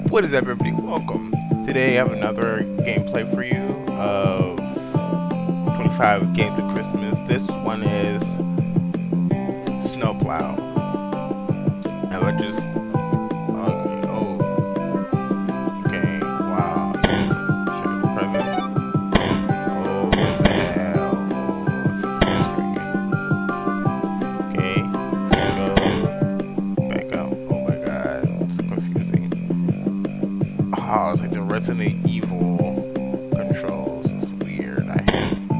What is up, everybody? Welcome. Today I have another gameplay for you of 25 Games of Christmas. This one is Snowplow. Now I just... Okay, oh. Okay, wow. Should have present. Oh, what the hell? Oh, this is screen. Okay, go. Back up. Oh my god, it's so confusing. Oh, it's like the Resident Evil controls. It's weird. I hate it.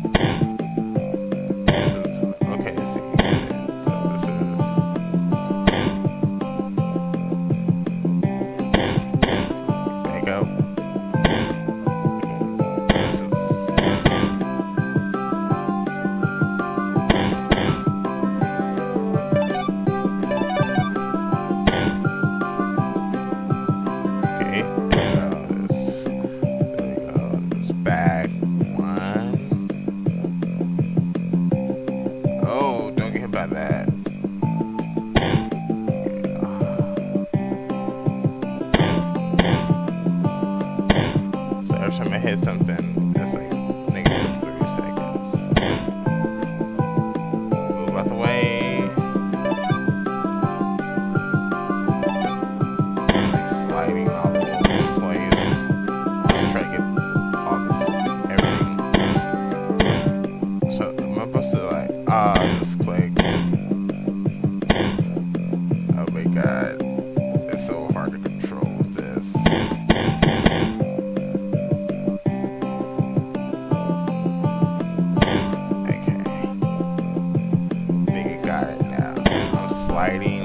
This is, okay, see. This is... Back up. This is... Okay, there we go, this back one. Oh, don't get hit by that. So every time I hit something, it's like -3 seconds. Move out the way. Like sliding all over the place. Just try to get all this, everything. So am I supposed to like, just click. Oh my god, it's so hard to control with this. Okay, I think I got it now. I'm sliding.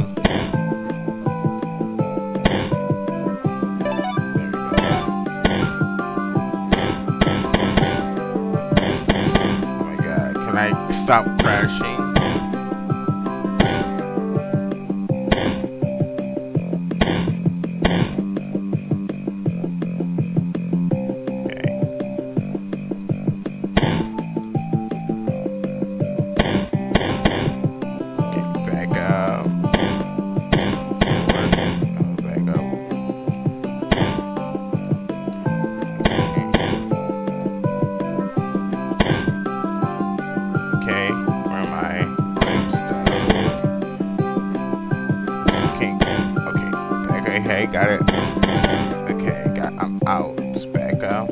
Can I stop crashing? Okay. Okay, back up. Forward. Oh, back up. Okay, where am I? I'm stuck. Okay, okay, got it. Okay, I'm out. Just back up.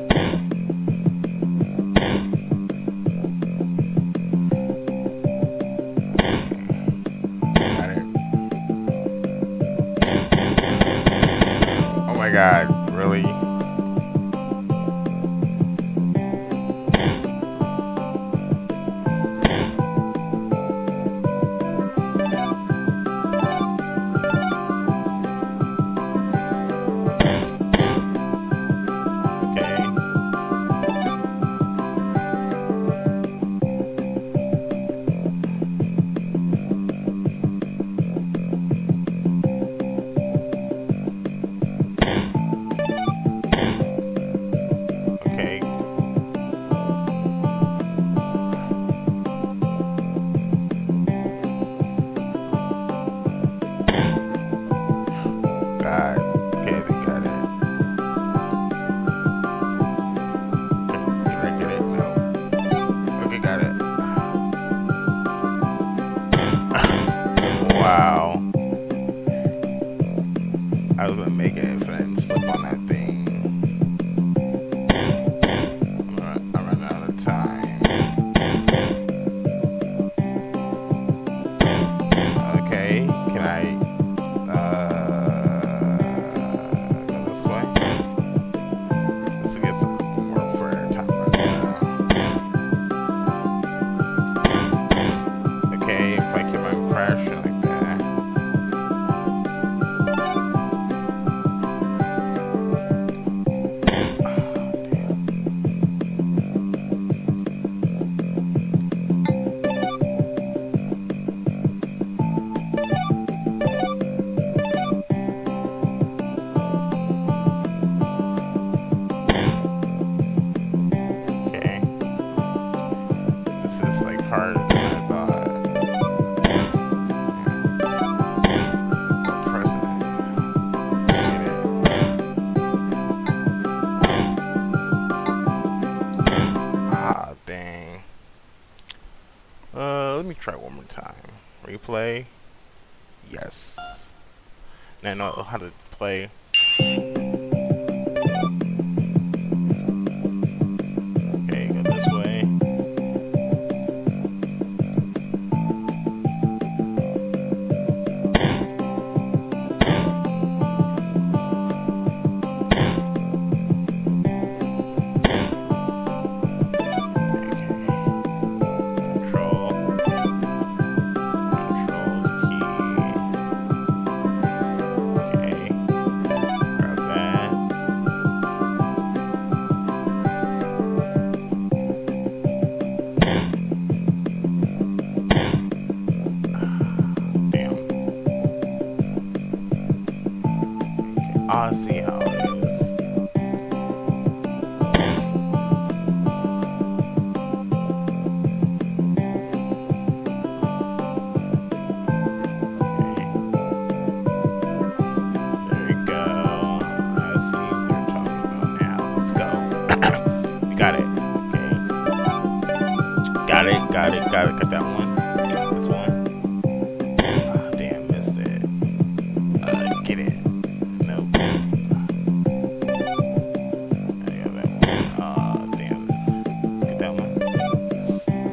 Got it. Oh my god, really? Okay. God. Okay, I think I got it. Okay, did I get it? No. Okay, got it. Wow. I was gonna make it infinite and slip on that thing. I'm running out of time. Okay, can I go this way? Let's get some more for our time right now. Okay, if I keep on crashing like that. play? Yes. Now I know how to play. Okay, go this way. I see how it is. Okay. There we go. I see what they're talking about now. Let's go. We got it. Okay. Got it. Got that one. This one. Ah, damn, missed it. Get it. Nope. I got that one. Damn it. Let's get that one. Yes.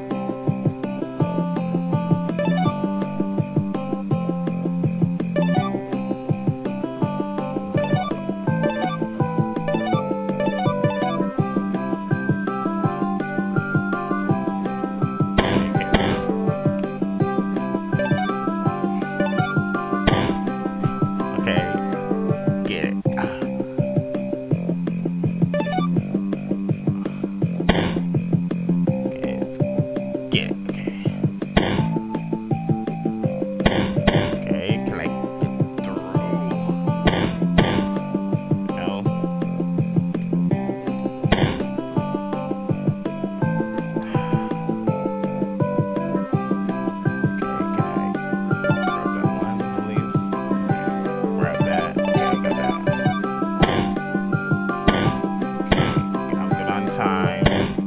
Okay. Get it. Okay, let's get it. Okay. Okay, can I get through? No. Okay, can I grab that one at least? Grab that. Yeah, I got that. I'm good on time.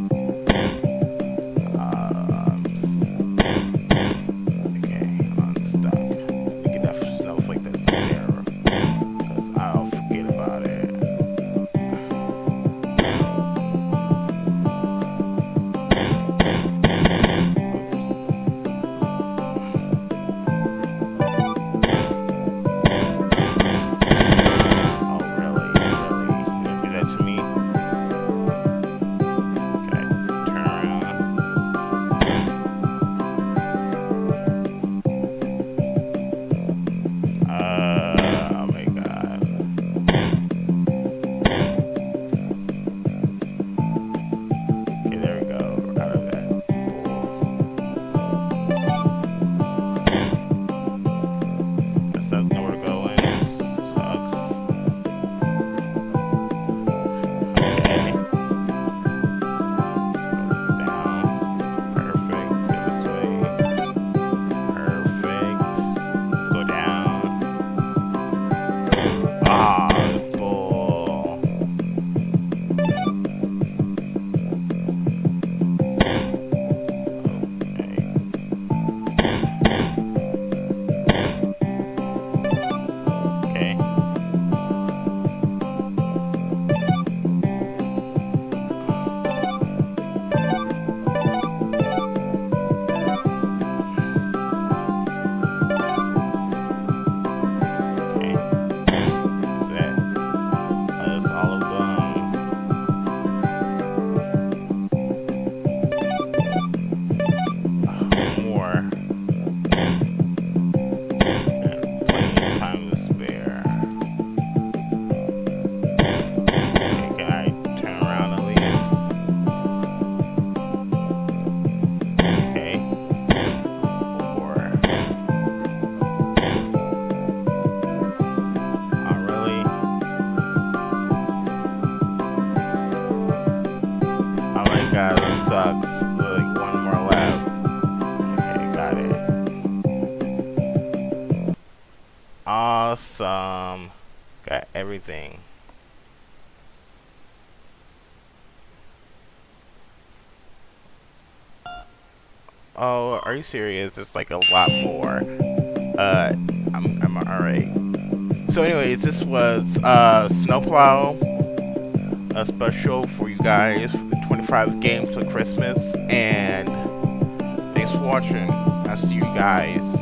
Okay, I'm stuck. We get that snowflake that's there, because I'll forget about it. Oh, really? Really? You gonna do that to me? Okay, turn around. Oh my god. Okay, there we go. We're out of that. That's not nowhere to go in. Sucks. Okay. Down. Perfect. Go this way. Perfect. Go down. Ah, bull. Okay. Okay. Okay. That's all of them. More. And plenty of time to spare. Okay, can I turn around at least? Okay. Or oh, really? Oh my god, this sucks. Like one more left. Okay, got it. Awesome. Got everything. Oh, are you serious? There's like a lot more. I'm alright. So anyways, this was Snowplow, a special for you guys for the 25 games of Christmas, and thanks for watching. I'll see you guys